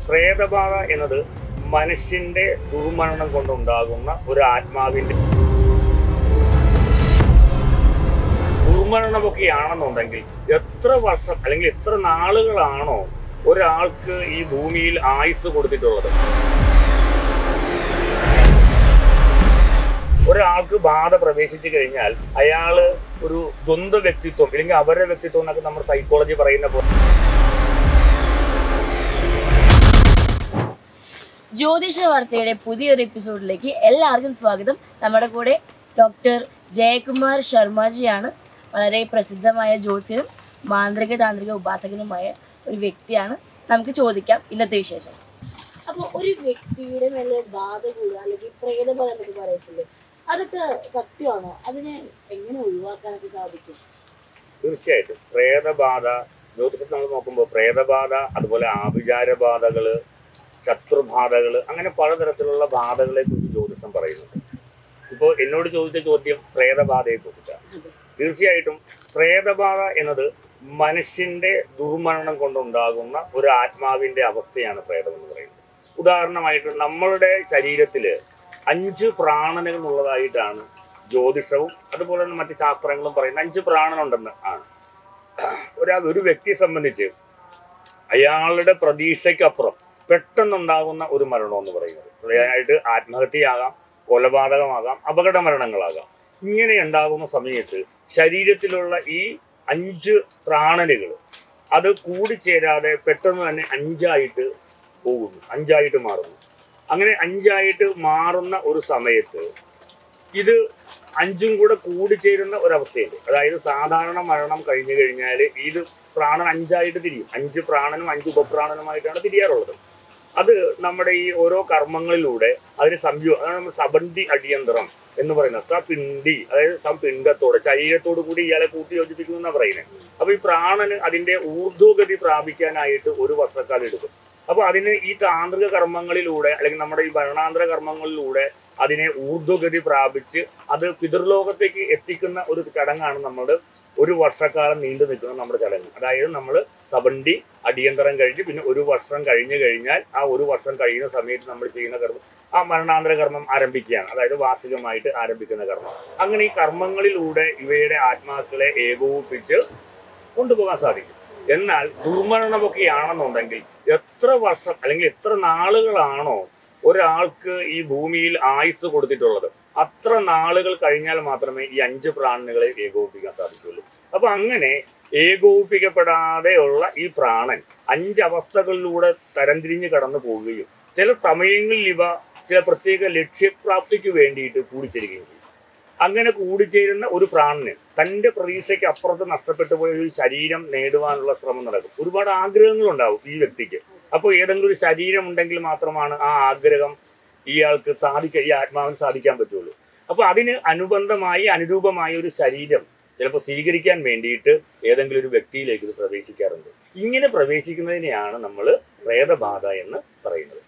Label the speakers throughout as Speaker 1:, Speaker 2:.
Speaker 1: പ്രേതബാധ എന്നത് മനുഷ്യന്റെ ദുർമരണം കൊണ്ടുണ്ടാകുന്ന ഒരു ആത്മാവിന്റെ ദുർമരണമൊക്കെയാണെന്നുണ്ടെങ്കിൽ എത്ര വർഷം അല്ലെങ്കിൽ എത്ര നാളുകളാണോ ഒരാൾക്ക് ഈ ഭൂമിയിൽ ആയുസ് കൊടുത്തിട്ടുള്ളത്. ഒരാൾക്ക് ബാധ പ്രവേശിച്ചു കഴിഞ്ഞാൽ അയാള് ഒരു ദ്വന്ദ്വ വ്യക്തിത്വം അല്ലെങ്കിൽ അവരുടെ വ്യക്തിത്വം എന്നൊക്കെ നമ്മൾ സൈക്കോളജി പറയുന്ന പോലെ.
Speaker 2: ജ്യോതിഷ വാർത്തയുടെ പുതിയൊരു എപ്പിസോഡിലേക്ക് എല്ലാവർക്കും സ്വാഗതം. നമ്മുടെ കൂടെ ഡോക്ടർ ജയകുമാർ ശർമ്മജിയാണ്. വളരെ പ്രസിദ്ധമായ ജ്യോതിഷനും താന്ത്രിക ഉപാസകനുമായ ഒരു വ്യക്തിയാണ്. നമുക്ക് ചോദിക്കാം ഇന്നത്തെ വിശേഷം. അപ്പോൾ ഒരു വ്യക്തിയുടെ മേലെ ബാധ കൂടുക അല്ലെങ്കിൽ പ്രേതബാധ എന്നൊക്കെ പറയത്തില്ലേ, അതൊക്കെ സത്യമാണോ? അതിനെ എങ്ങനെ ഒഴിവാക്കാനൊക്കെ സാധിക്കും?
Speaker 1: തീർച്ചയായിട്ടും പ്രേതബാധ ജ്യോതിഷത്തിൽ നമ്മൾ നോക്കുമ്പോൾ പ്രേതബാധ, അതുപോലെ ആഭിചാരബാധകള്, ശത്രുബാധകള്, അങ്ങനെ പലതരത്തിലുള്ള ബാധകളെ കുറിച്ച് ജ്യോതിഷം പറയുന്നുണ്ട്. ഇപ്പോൾ എന്നോട് ചോദിച്ച ചോദ്യം പ്രേതബാധയെ കുറിച്ചാണ്. തീർച്ചയായിട്ടും പ്രേതബാധ എന്നത് മനുഷ്യന്റെ ദുർമരണം കൊണ്ടുണ്ടാകുന്ന ഒരു ആത്മാവിന്റെ അവസ്ഥയാണ് പ്രേതം എന്ന് പറയുന്നത്. ഉദാഹരണമായിട്ട് നമ്മളുടെ ശരീരത്തില് 5 പ്രാണനുകൾ ഉള്ളതായിട്ടാണ് ജ്യോതിഷവും അതുപോലെ തന്നെ മറ്റ് ശാസ്ത്രങ്ങളും പറയുന്നത്. 5 പ്രാണനുണ്ടെന്ന് ആണ്. ഒരു വ്യക്തിയെ സംബന്ധിച്ച് അയാളുടെ പ്രതീക്ഷയ്ക്കപ്പുറം പെട്ടെന്നുണ്ടാകുന്ന ഒരു മരണം എന്ന് പറയുന്നത് അതായത് ആത്മഹത്യയാകാം, കൊലപാതകമാകാം, അപകട മരണങ്ങളാകാം. ഇങ്ങനെ ഉണ്ടാകുന്ന സമയത്ത് ശരീരത്തിലുള്ള ഈ 5 പ്രാണനുകൾ അത് കൂടിച്ചേരാതെ പെട്ടെന്ന് തന്നെ 5ആയിട്ട് പോകുന്നു, 5ആയിട്ട് മാറുന്നു. അങ്ങനെ 5ആയിട്ട് മാറുന്ന ഒരു സമയത്ത് ഇത് 5ഉം കൂടെ കൂടിച്ചേരുന്ന ഒരവസ്ഥയുണ്ട്. അതായത് സാധാരണ മരണം കഴിഞ്ഞു കഴിഞ്ഞാൽ ഇത് പ്രാണൻ 5ആയിട്ട് തിരിയും. 5 പ്രാണനും 5 ഉപപ്രാണനുമായിട്ടാണ് തിരിയാറുള്ളത്. അത് നമ്മുടെ ഈ ഓരോ കർമ്മങ്ങളിലൂടെ അതിന് അതാണ് നമ്മൾ സബന്ധി അടിയന്തരം എന്ന് പറയുന്നത്. സപിണ്ഡി, അതായത് സംപിണ്ഡത്തോടെ ശരീരത്തോടു കൂടി ഇയാളെ കൂട്ടി യോജിപ്പിക്കുന്നു എന്നാണ് പറയുന്നത്. അപ്പൊ ഈ പ്രാണന് അതിന്റെ ഊർധ്വഗതി പ്രാപിക്കാനായിട്ട് 1 വർഷക്കാലം എടുക്കും. അപ്പൊ അതിന് ഈ താന്ത്രിക കർമ്മങ്ങളിലൂടെ അല്ലെങ്കിൽ നമ്മുടെ ഈ ഭരണാന്തര കർമ്മങ്ങളിലൂടെ അതിനെ ഊർധ്വഗതി പ്രാപിച്ച് അത് പിതൃലോകത്തേക്ക് എത്തിക്കുന്ന ഒരു ചടങ്ങാണ് നമ്മുടെ 1 വർഷക്കാലം നീണ്ടു നിൽക്കുന്ന നമ്മുടെ ചടങ്ങ്. അതായത് നമ്മൾ സബണ്ടി അടിയന്തരം കഴിഞ്ഞ് പിന്നെ 1 വർഷം കഴിഞ്ഞു കഴിഞ്ഞാൽ ആ 1 വർഷം കഴിയുന്ന സമയത്ത് നമ്മൾ ചെയ്യുന്ന കർമ്മം ആ മരണാന്തര കർമ്മം ആരംഭിക്കുകയാണ്. അതായത് വാർഷികമായിട്ട് ആരംഭിക്കുന്ന കർമ്മം. അങ്ങനെ ഈ കർമ്മങ്ങളിലൂടെ ഇവയുടെ ആത്മാക്കളെ ഏകോപിപ്പിച്ച് കൊണ്ടുപോകാൻ സാധിക്കും. എന്നാൽ ദുർമരണമൊക്കെയാണെന്നുണ്ടെങ്കിൽ എത്ര വർഷം അല്ലെങ്കിൽ എത്ര നാളുകളാണോ ഒരാൾക്ക് ഈ ഭൂമിയിൽ ആയുസ് കൊടുത്തിട്ടുള്ളത് അത്ര നാളുകൾ കഴിഞ്ഞാൽ മാത്രമേ ഈ 5 പ്രാണനുകളെ ഏകോപിപ്പിക്കാൻ സാധിക്കുള്ളൂ. അപ്പൊ അങ്ങനെ ഏകോപിപ്പിക്കപ്പെടാതെയുള്ള ഈ പ്രാണൻ 5 അവസ്ഥകളിലൂടെ തരംതിരിഞ്ഞ് കടന്നു പോവുകയും ചില സമയങ്ങളിൽ ഇവ ചില പ്രത്യേക ലക്ഷ്യപ്രാപ്തിക്ക് വേണ്ടിയിട്ട് കൂടിച്ചേരുകയും ചെയ്യും. അങ്ങനെ കൂടിച്ചേരുന്ന ഒരു പ്രാണന് തൻ്റെ പ്രതീക്ഷയ്ക്ക് അപ്പുറത്ത് നഷ്ടപ്പെട്ടു പോയ ഒരു ശരീരം നേടുവാനുള്ള ശ്രമം നടക്കും. ഒരുപാട് ആഗ്രഹങ്ങളുണ്ടാവും ഈ വ്യക്തിക്ക്. അപ്പോൾ ഏതെങ്കിലും ഒരു ശരീരം ഉണ്ടെങ്കിൽ മാത്രമാണ് ആ ആഗ്രഹം ഇയാൾക്ക് ഈ ആത്മാവിന് സാധിക്കാൻ പറ്റുള്ളൂ. അപ്പൊ അതിന് അനുരൂപമായ ഒരു ശരീരം ചിലപ്പോൾ സ്വീകരിക്കാൻ വേണ്ടിയിട്ട് ഏതെങ്കിലും ഒരു വ്യക്തിയിലേക്ക് ഇത് പ്രവേശിക്കാറുണ്ട്. ഇങ്ങനെ പ്രവേശിക്കുന്നതിനെയാണ് നമ്മൾ പ്രേതബാധ എന്ന് പറയുന്നത്.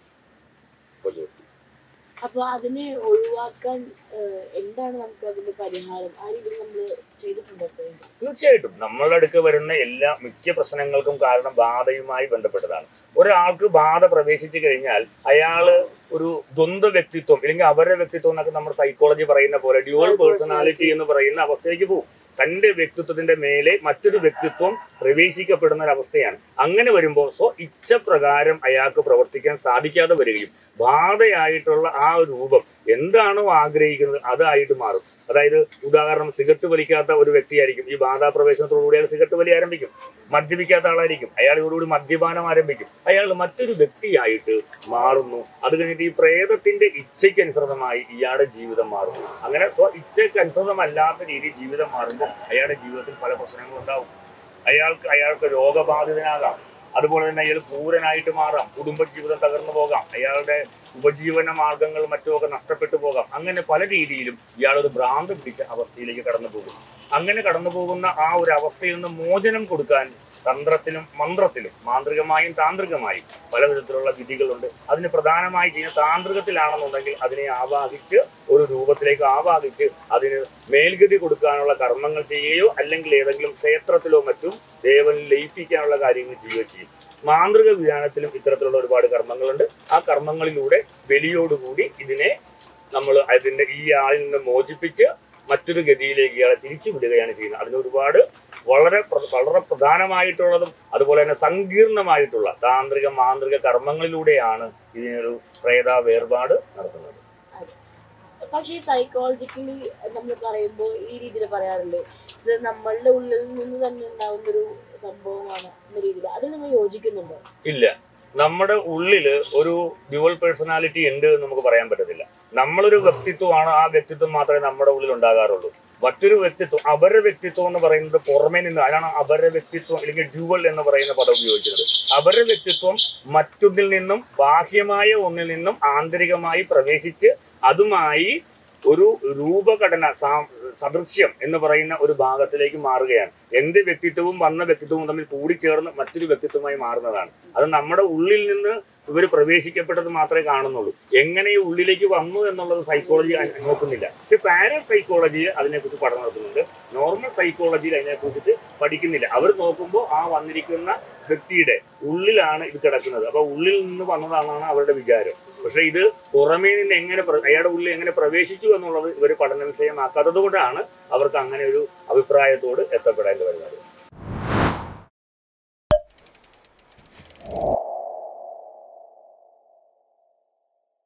Speaker 2: അപ്പൊ അതിനെ ഒഴിവാക്കാൻ എന്താണ് നമുക്ക് അതിന്റെ പരിഹാരം? ആ രീതിയിൽ നമ്മൾ ചെയ്തിട്ടുണ്ടോ?
Speaker 1: തീർച്ചയായിട്ടും നമ്മളുടെ അടുക്ക് വരുന്ന മിക്ക പ്രശ്നങ്ങൾക്കും കാരണം ബാധയുമായി ബന്ധപ്പെട്ടതാണ്. ഒരാൾക്ക് ബാധ പ്രവേശിച്ചു കഴിഞ്ഞാൽ അയാള് ഒരു ദ്വന്ദ്വ വ്യക്തിത്വം അല്ലെങ്കിൽ അവരുടെ വ്യക്തിത്വം എന്നൊക്കെ നമ്മൾ സൈക്കോളജി പറയുന്ന പോലെ ഡ്യുവൽ പേഴ്സണാലിറ്റി എന്ന് പറയുന്ന അവസ്ഥയിലേക്ക് പോകും. തന്റെ വ്യക്തിത്വത്തിന്റെ മേലെ മറ്റൊരു വ്യക്തിത്വം പ്രവേശിക്കപ്പെടുന്ന ഒരവസ്ഥയാണ്. അങ്ങനെ വരുമ്പോൾ ഇച്ഛപ്രകാരം അയാൾക്ക് പ്രവർത്തിക്കാൻ സാധിക്കാതെ വരികയും ബാധയായിട്ടുള്ള ആ രൂപം എന്താണോ ആഗ്രഹിക്കുന്നത് അതായിട്ട് മാറും. അതായത് ഉദാഹരണം, സിഗരറ്റ് വലിക്കാത്ത ഒരു വ്യക്തിയായിരിക്കും ഈ ബാധാപ്രവേശനത്തോടുകൂടി അയാൾ സിഗരറ്റ് വലി ആരംഭിക്കും. മദ്യപിക്കാത്ത ആളായിരിക്കും, അയാൾ ഇതോടുകൂടി മദ്യപാനം ആരംഭിക്കും. അയാൾ മറ്റൊരു വ്യക്തിയായിട്ട് മാറുന്നു. അത് കഴിഞ്ഞിട്ട് ഈ പ്രേതത്തിന്റെ ഇച്ഛയ്ക്കനുസൃതമായി ഇയാളുടെ ജീവിതം മാറുന്നു. അങ്ങനെ ഇച്ഛയ്ക്കനുസൃതമല്ലാത്ത രീതിയിൽ ജീവിതം മാറുമ്പോൾ അയാളുടെ ജീവിതത്തിൽ പല പ്രശ്നങ്ങളും ഉണ്ടാവും. അയാൾക്ക് രോഗബാധിതനാകാം. അതുപോലെ തന്നെ അയാൾ ക്രൂരനായിട്ട് മാറാം. കുടുംബജീവിതം തകർന്നു പോകാം. അയാളുടെ ഉപജീവന മാർഗങ്ങൾ മറ്റുമൊക്കെ നഷ്ടപ്പെട്ടു പോകാം. അങ്ങനെ പല രീതിയിലും ഇയാളൊരു ഭ്രാന്ത് പിടിച്ച അവസ്ഥയിലേക്ക് കടന്നു പോകും. അങ്ങനെ കടന്നു പോകുന്ന ആ ഒരു അവസ്ഥയിൽ നിന്ന് മോചനം കൊടുക്കാൻ തന്ത്രത്തിലും മന്ത്രത്തിലും മാന്ത്രികമായും താന്ത്രികമായും പല വിധത്തിലുള്ള വിധികളുണ്ട്. അതിന് പ്രധാനമായി ചെയ്യുന്ന താന്ത്രികത്തിലാണെന്നുണ്ടെങ്കിൽ അതിനെ ആവാഹിച്ച് ഒരു രൂപത്തിലേക്ക് ആവാഹിച്ച് അതിന് മേൽഗതി കൊടുക്കാനുള്ള കർമ്മങ്ങൾ ചെയ്യുകയോ അല്ലെങ്കിൽ ഏതെങ്കിലും ക്ഷേത്രത്തിലോ മറ്റും ദേവനിൽ ലയിപ്പിക്കാനുള്ള കാര്യങ്ങൾ ചെയ്യുകയോ ചെയ്യും. മാന്ത്രിക വിധാനത്തിലും ഇത്തരത്തിലുള്ള ഒരുപാട് കർമ്മങ്ങളുണ്ട്. ആ കർമ്മങ്ങളിലൂടെ ബലിയോടുകൂടി ഇതിനെ നമ്മൾ അതിന്റെ ഈ ആളിൽ നിന്ന് മോചിപ്പിച്ച് മറ്റൊരു ഗതിയിലേക്ക് ഇയാളെ തിരിച്ചു വിടുകയാണ് ചെയ്യുന്നത്. അതിനൊരുപാട് വളരെ പ്രധാനമായിട്ടുള്ളതും അതുപോലെ തന്നെ സങ്കീർണമായിട്ടുള്ള താന്ത്രിക മാന്ത്രിക കർമ്മങ്ങളിലൂടെയാണ് ഇതിനൊരു പ്രേത വേർപാട് നടത്തുന്നത്.
Speaker 2: പക്ഷേ സൈക്കോളജിക്കലി നമ്മൾ പറയുമ്പോൾ ഈ രീതിയിൽ പറയാറുണ്ട്, ഇത് നമ്മളുടെ ഉള്ളിൽ നിന്ന് തന്നെ ഉണ്ടാകുന്നൊരു സംഭവമാണ് എന്ന രീതിയിൽ. അത് നമ്മൾ യോജിക്കുന്നുണ്ടോ?
Speaker 1: ഇല്ല, നമ്മുടെ ഉള്ളില് ഒരു ഡ്യുവൽ പേഴ്സണാലിറ്റി ഉണ്ട് എന്ന് നമുക്ക് പറയാൻ പറ്റത്തില്ല. നമ്മളൊരു വ്യക്തിത്വമാണ്, ആ വ്യക്തിത്വം മാത്രമേ നമ്മുടെ ഉള്ളിൽ ഉണ്ടാകാറുള്ളൂ. മറ്റൊരു വ്യക്തിത്വം, അപര വ്യക്തിത്വം എന്ന് പറയുന്നത് പുറമേ നിന്ന്, അതിനാണ് അപര വ്യക്തിത്വം അല്ലെങ്കിൽ ഡ്യുവൽ എന്ന് പറയുന്ന പദം ഉപയോഗിക്കുന്നത്. അപര വ്യക്തിത്വം മറ്റൊന്നിൽ നിന്നും ബാഹ്യമായ ഒന്നിൽ നിന്നും ആന്തരികമായി പ്രവേശിച്ച് അതുമായി ഒരു രൂപഘടന സദൃശ്യം എന്ന് പറയുന്ന ഒരു ഭാഗത്തിലേക്ക് മാറുകയാണ്. എന്ത് വ്യക്തിത്വവും വന്ന വ്യക്തിത്വവും തമ്മിൽ കൂടിച്ചേർന്ന് മറ്റൊരു വ്യക്തിത്വമായി മാറുന്നതാണ്. അത് നമ്മുടെ ഉള്ളിൽ നിന്ന് ഇവർ പ്രവേശിക്കപ്പെട്ടത് മാത്രമേ കാണുന്നുള്ളൂ. എങ്ങനെ ഈ ഉള്ളിലേക്ക് വന്നു എന്നുള്ളത് സൈക്കോളജി നോക്കുന്നില്ല. പക്ഷെ പാരാ സൈക്കോളജിയിൽ അതിനെക്കുറിച്ച് പഠനം നടത്തുന്നുണ്ട്. നോർമൽ സൈക്കോളജിയിൽ അതിനെക്കുറിച്ചിട്ട് പഠിക്കുന്നില്ല. അവർ നോക്കുമ്പോൾ ആ വന്നിരിക്കുന്ന വ്യക്തിയുടെ ഉള്ളിലാണ് ഇത് കിടക്കുന്നത്. അപ്പൊ ഉള്ളിൽ നിന്ന് വന്നതാണെന്നാണ് അവരുടെ വിചാരം. പക്ഷെ ഇത് പുറമേ നിന്ന് എങ്ങനെ അയാളുടെ ഉള്ളിൽ എങ്ങനെ പ്രവേശിച്ചു എന്നുള്ളത് ഇവർ പഠന വിഷയമാക്കാത്തത് കൊണ്ടാണ് അവർക്ക് അങ്ങനെ ഒരു അഭിപ്രായത്തോട് എത്തപ്പെടേണ്ടി വരുന്നത്.